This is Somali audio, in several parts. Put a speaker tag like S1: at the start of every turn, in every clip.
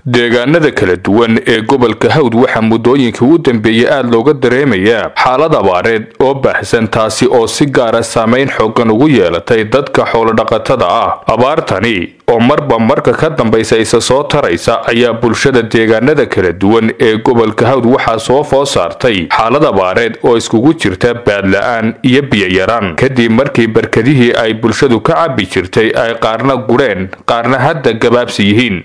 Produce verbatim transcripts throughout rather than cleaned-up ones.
S1: deegaanada kala duwan ee gobolka Hawd waxa muddooyinka ugu dambeeyay aad looga dareemayaa xaalad abaareed oo baahsan taasi oo si gaar ah saameyn xooggan ugu yeelatay dadka xoolo dhaqatada ah. Abaartani oo marba marka ka dambaysa isa soo taraysa ayaa bulshada deegaanada kala duwan ee gobolka Hawd waxa soo food saartay xaalad abaareed oo iskugu jirta baad la'aan iyo biyo yaraan kadib markii barkadihii ay bulshadu ka cabi jirtay ay qaarna gureen qaarna hadda gabaabsi yihiin.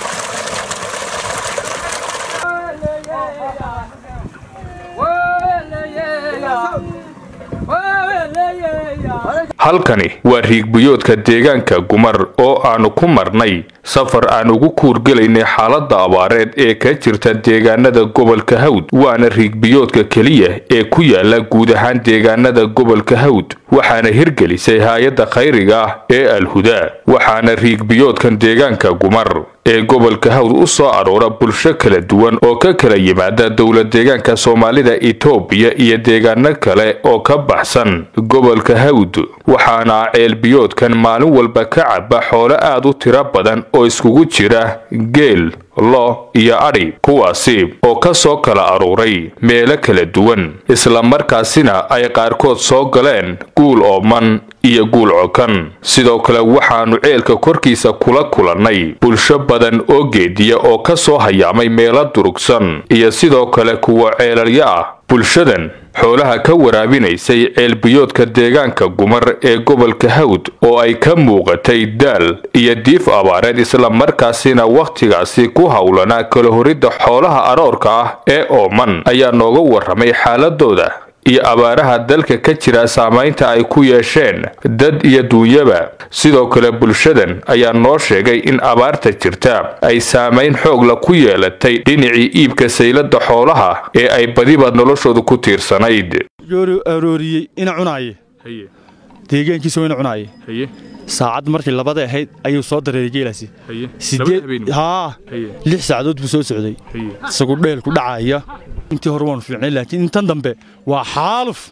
S1: halkani waa riigbiyoodka deegaanka Gumar oo aanu ku marnay safar aan ugu kuurgalaynay xaaladda abaareed ee ka jirta deegaanada gobolka Hawd waana riigbiyoodka kaliya ee ku yaala guud ahaan deegaanada gobolka Hawd waxaana hirgelisay hay'adda khayriga ah ee Al-Huda waxaana riigbiyoodkan deegaanka Gumar ee gobolka Hawd u soo aroora bulsho kala duwan oo ka kala yimaada dawlad deegaanka Soomaalida Itoobiya iyo deegaano kale oo ka baxsan gobolka Hawd waxaana ceel biyoodkan maalin walba ka caba xoolo aad u tiro badan oo iskugu jira geel lo iyo ari kuwaasi oo ka soo kala aruuray meelo kala duwan isla markaasina ay qaarkood soo galeen guul ooman iyo guul cokan sidoo kale waxaanu ceelka korkiisa kula kulannay bulsho badan oo geediya oo ka soo hayaamay meelo durugsan iyo sidoo kale kuwa ceelalya ah bulshadan xoolaha ka waraabinaysay ceel biyoodka deegaanka Gumar ee gobolka Hawd oo ay ka muuqatay daal iyo diif abaareed isla markaasina waqtigaasi ku hawlana kala horidda xoolaha aroorka ah ee ooman ayaa nooga waramay xaaladooda iyo abaaraha dalka ka jira saameynta ay ku yeesheen dad iyo duunyaba sidoo kale bulshadan ayaa noo sheegay in abaarta jirta ay saameyn xoog la ku yeelatay dhinacii iibka saylada xoolaha ee ay badiba noloshoodu ku tiirsanayd
S2: yooro arooriyay ina cunaaye haye deegaankiisa ina cunaaye haye saacad markii labada ahayd ayuu soo dareeray geelaasi haye sideed ha lix saacadood buu soo socday haye isagu dheel ku dhacaya intii hore waan fiicnay laakiin intan dambe waa xaaluf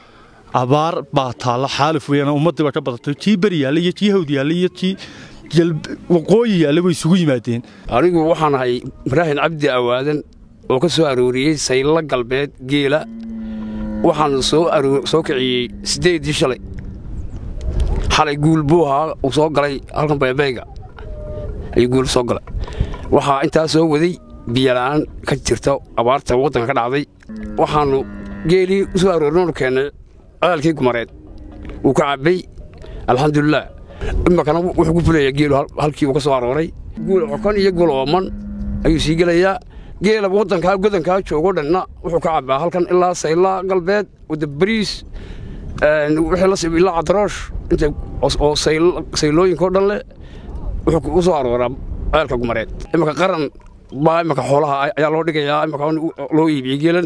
S2: abaar baa taala xaaluf weeyaan ummadda ba ka badatay tii bari yaal iyo tii Hawd yaal iyo tii waqooyi yaal way isugu yimaadeen
S3: anigu waxaan ahay Ibrahim Cabdi Awaadan oo ka soo arooriyay sayla galbeed geela waxaan soo aroor soo kiciyay sideed shalay xalay guul buu ahaa oo soo galay halkan beebeega ay guul soo galay waxa inta soo waday biyalaan ka jirto abaarta wadanka ka dhacday waxaanu geeli u soo aroorno keenay aalkii Gumareed uu ka cabay alxamdulillah imma kana wuxuu ku fulayay geelu halkii uu ka soo arooray guul cokan iyo guul ooman ayuu sii galayaa geela wadanka godanka joogo dhanna wuxuu ka cabaa halkan ilaa sayla galbeed wada bariis een wixii la sii ilaa cadroosh inta oo sayl saylooyinka dhan leh wuxuu u soo arooraa aalka Gumareed imma qaran baa imaka xoolaha ayaa loo dhigayaa imaka loo iibiyay geelan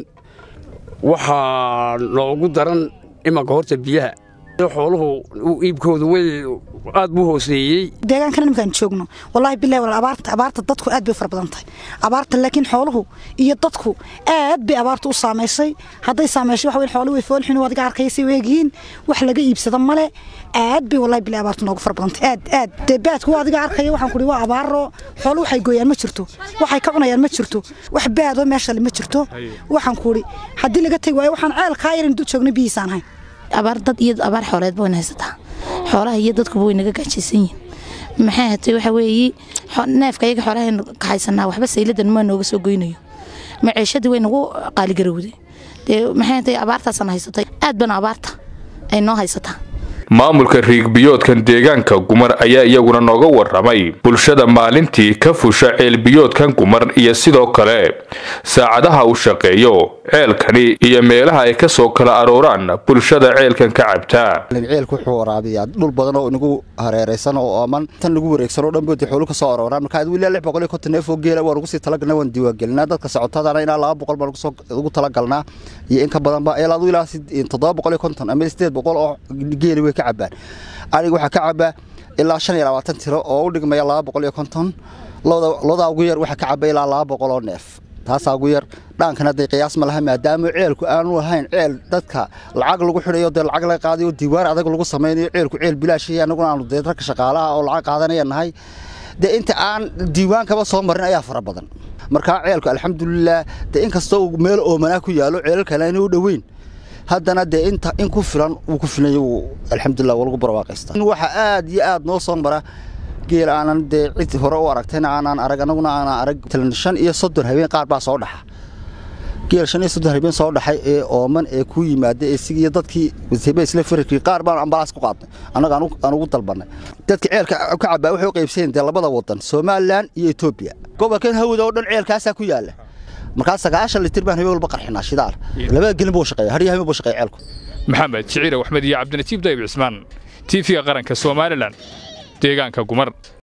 S3: waxa loogu daran imaka horta biyaha xooluhu iibkoodu way aad buu hooseeyay
S4: deegaankan markaan joogno wallahi billahi wala abaarta abaarta dadku aad bay farbadantay abaarta laakiin xooluhu iyo dadku aad bay abaartu u saameysay haday saameysay wax weyn xooluhu way foolxin wadiga arkaysay weegiin wax laga iibsado male aad bay wallahi billahi abaartu noogu farbadantay aad aad deebaadku wadiga arkay waxaan ku waa abaaro xooluhu waxay gooyaan ma jirto waxay ka cunayaan ma jirto wax baado meesha ma jirto waxaan ku hadii laga tag waayo waxaan ceel ka yarin du joogna biisaan hay abaar dad iyo abaar xoolaad baan haysataa xoolaha iyo dadku way naga gaajaysan yihiin maxay hatay waxa weeyi neefka iyaga xoolaha ka haysanaa waxba sayladan ma nooga soo goynayo maciishadii way nagu qaali garowday ee maxay hatay abaartaasana haysatay aad baan abaarta ay noo haysataa
S1: maamulka riigbiyoodkan deegaanka Gumar ayaa iyaguna nooga waramay bulshada maalintii ka fusha ceel biyoodkan Gumar iyo sidoo kale saacadaha uu shaqeeyo ceelkani iyo meelaha ay ka soo kala arooraan bulshada ceelkan ka cabta
S5: ceelku wuxuu waraabiyaa dhul badan oo inagu hareeraysan oo ooman tan lagu wareegsan oo dhanboodii xoolo ka soo arooraan marka wiilal lix boqol iyo konton neef oo geela waan ugu sii talagalnaa waan diiwaangelinaa dadka socotadana ilaa laba boqol baan ugu talagalnaa iyo in ka badan ba ilaa ilaa toddoba boqol iyo konton ama sideed boqol oo geela ka cabaan aniga waxa ka cabaa ilaa shan iyo labaatan tiro oo u dhigmaya laba boqol iyo konton looda looda ugu yar waxa ka cabay ilaa laba boqol oo neef taas ugu yar dhaankan haday qiyaas ma laha maadaama ceelku aanu ahayn ceel dadka lacag lagu xidhayo dad lacag la qaadayo diiwaan adag lagu sameeyo ceelku ceel bilaash ah anaguna aanu deedra ka shaqaalaha oo lacag qaadanaynahay dee inta aan diiwaankaba soo marin ayaa fara badan markaa ceelku alxamdulilah dee inkastoo meel oomanaa ku yaalo ceelal kale inay u dhoweyn haddana dee inta in ku filan uu ku filan yahay alxamdulilah waa lagu barwaaqaystaa waxa aad iyo aad noo soo mara geel aanan dee cid hore u aragtayna aanan arag anaguna aanan arag shan iyo soddon habeen qaar baa soo dhaxa geel shan iyo soddon habeen soo dhaxay ee ooman ee ku yimaada ee sigiyo dadkii wasiiba isla firkii qaar baan ambalaas ku qaadnay anaga aan ugu dalbanay dadka ceelka ka cabaa waxay u qaybseen dee labada wadan Soomaaliland iyo Itoobiya gobolkan hawada oo dhan ceelkaas ku yaala markaas sagaashan litir baan habeen walba qarxinaa shidaal labada gelin buu shaqeeyaa har yahay buu shaqeeyaa ceelku
S1: maxamed shiciir axmed iyo cabdinatiib dayib cismaan T V qaranka Soomaaliland deegaanka Gumar.